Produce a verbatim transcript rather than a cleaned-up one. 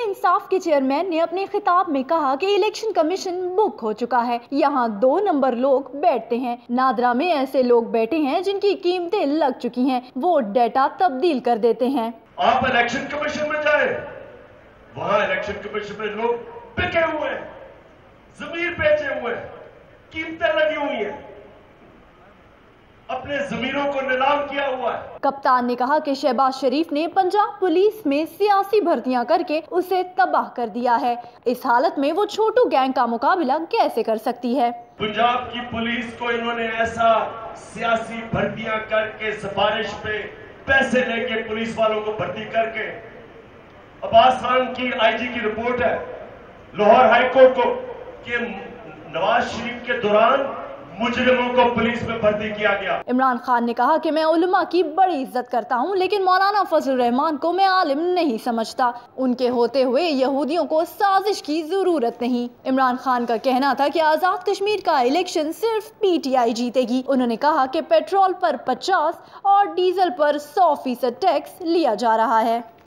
انصاف کے چیئرمین نے اپنے خطاب میں کہا کہ الیکشن کمیشن بک ہو چکا ہے، یہاں دو نمبر لوگ بیٹھتے ہیں، نادرا میں ایسے لوگ بیٹھے ہیں جن کی قیمتیں لگ چکی ہیں، ووٹ ڈیٹا تبدیل کر دیتے ہیں۔ آپ الیکشن کمیشن میں جائیں، وہاں الیکشن کمیشن میں لوگ بکے ہوئے ہیں، ضمیر بیچے ہوئے ہیں، قیمتیں لگی ہوئی ہیں، اپنے ضمیروں کو نیلام کیا ہوا ہے۔ کپتان نے کہا کہ شہباز شریف نے پنجاب پولیس میں سیاسی بھرتیاں کر کے اسے تباہ کر دیا ہے، اس حالت میں وہ چھوٹو گینگ کا مقابلہ کیسے کر سکتی ہے؟ پنجاب کی پولیس کو انہوں نے ایسا سیاسی بھرتیاں کر کے، سفارش پہ پیسے لے کے پولیس والوں کو بھرتی کر کے، عباس خان کی آئی جی کی رپورٹ ہے لاہور ہائی کورٹ کو کہ نواز شریف کے دوران مجرموں کو پولیس میں بھرتی کیا گیا۔ عمران خان نے کہا کہ میں علماء کی بڑی عزت کرتا ہوں، لیکن مولانا فضل الرحمان کو میں عالم نہیں سمجھتا، ان کے ہوتے ہوئے یہودیوں کو سازش کی ضرورت نہیں۔ عمران خان کا کہنا تھا کہ آزاد کشمیر کا الیکشن صرف پی ٹی آئی جیتے گی۔ انہوں نے کہا کہ پیٹرول پر پچاس اور ڈیزل پر سو فیصد ٹیکس لیا جا رہا ہے۔